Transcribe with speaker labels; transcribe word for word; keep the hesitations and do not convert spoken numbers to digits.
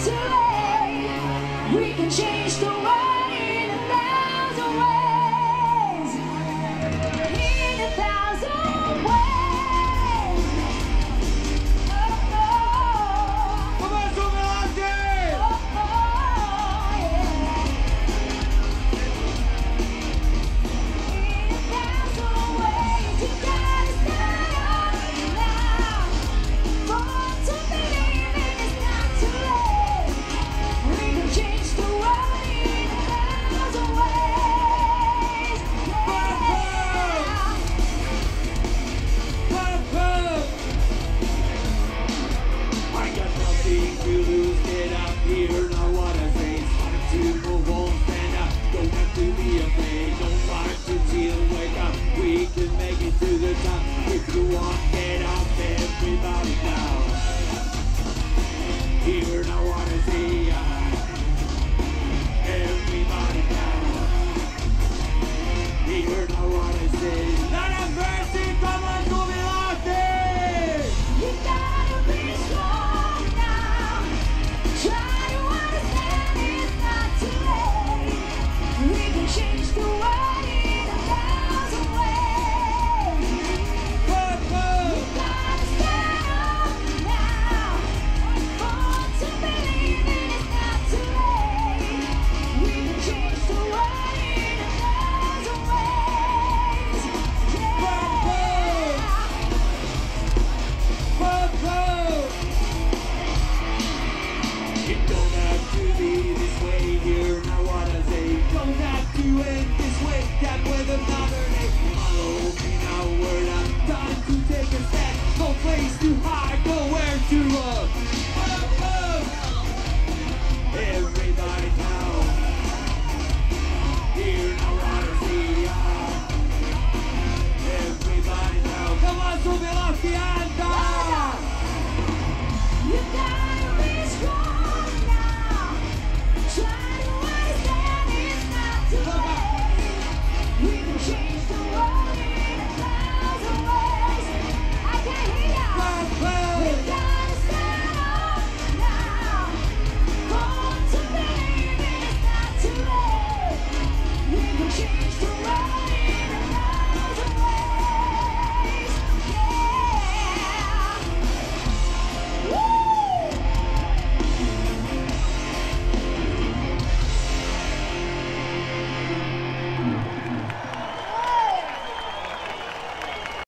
Speaker 1: too late. We can change the world in a thousand ways. In a thousand ways. Oh, oh.
Speaker 2: Come on, Sumelante!
Speaker 1: Oh, oh, yeah. In a thousand ways, you gotta stand up now. For to believe in it's not too late. We can change the world in a thousand ways. Yeah.
Speaker 2: Purple! I got nothing to lose, get out here, now what I say is time to move on, stand up, don't have to be afraid, don't want to chill, wake up, we can make it to the top, if you want, get up, everybody now. Here, now what I say, uh, everybody now. Here, now what I say, not a mercy, come on, Sumelante!
Speaker 1: You gotta be strong now. Try to understand it's not too late. We can change the world in a thousand ways.
Speaker 2: Purple!
Speaker 1: You gotta stand up now. For to believe in it's not too late. We can change the world in a thousand ways. Yeah.
Speaker 2: Purple! It don't have to be this way here, now what I say. Don't have to end this way, that with another name. Follow me now, word up, time to take a step.